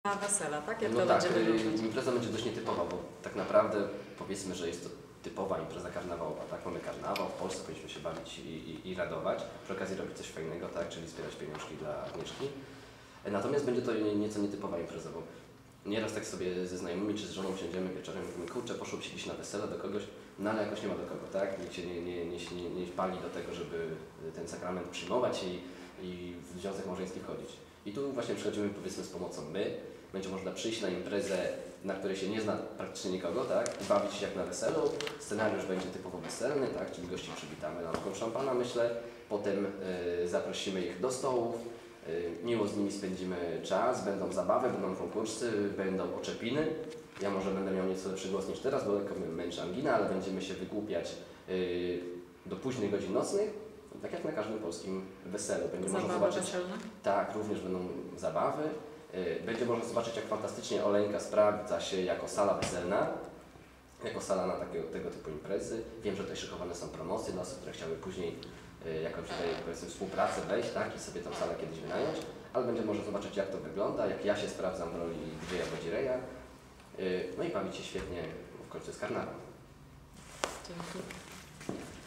Na wesela, tak? Jak No to tak, będzie wyglądać? impreza będzie dość nietypowa, bo tak naprawdę powiedzmy, że jest to typowa impreza karnawałowa, tak? Mamy karnawał, w Polsce powinniśmy się bawić i radować, przy okazji robić coś fajnego, tak? Czyli zbierać pieniążki dla Agnieszki. Natomiast będzie to nieco nietypowa impreza, bo nieraz tak sobie ze znajomymi czy z żoną siędziemy wieczorem i mówimy, kurczę, poszło się gdzieś na wesele do kogoś, no ale jakoś nie ma do kogo, tak? Nikt się nie pali do tego, żeby ten sakrament przyjmować i w związek małżeński wchodzić. I tu właśnie przychodzimy powiedzmy z pomocą my. Będzie można przyjść na imprezę, na której się nie zna praktycznie nikogo, tak? I bawić się jak na weselu. Scenariusz będzie typowo weselny, tak? Czyli gości przywitamy lampką szampana, myślę. Potem zaprosimy ich do stołów. Miło z nimi spędzimy czas, będą zabawy, będą konkursy, będą oczepiny. Ja może będę miał nieco lepszy głos niż teraz, bo lekko mnie męczy angina, ale będziemy się wygłupiać do późnych godzin nocnych. Tak jak na każdym polskim weselu. Będzie można zobaczyć, weselne? tak, również będą zabawy. Będzie można zobaczyć, jak fantastycznie Oleńka sprawdza się jako sala weselna, jako sala na tego typu imprezy. Wiem, że tutaj szykowane są promocje dla osób, które chciały później jakąś tutaj powiedzmy współpracę wejść, tak, i sobie tą salę kiedyś wynająć, ale będzie można zobaczyć, jak to wygląda, jak ja się sprawdzam w roli DJ-a Wodzireja. No i bawić się świetnie, bo w końcu jest karnawał. Dzięki.